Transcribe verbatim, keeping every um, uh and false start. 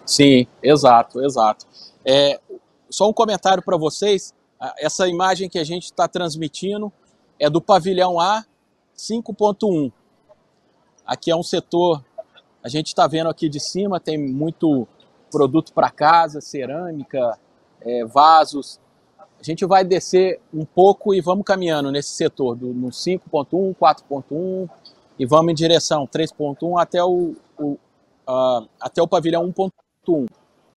Sim, exato, exato. É, só um comentário para vocês, essa imagem que a gente está transmitindo é do pavilhão A cinco ponto um. Aqui é um setor, a gente está vendo aqui de cima, tem muito produto para casa, cerâmica, é, vasos. A gente vai descer um pouco e vamos caminhando nesse setor, do, no cinco ponto um, quatro ponto um, e vamos em direção três ponto um até o, o, uh, até o pavilhão um ponto um.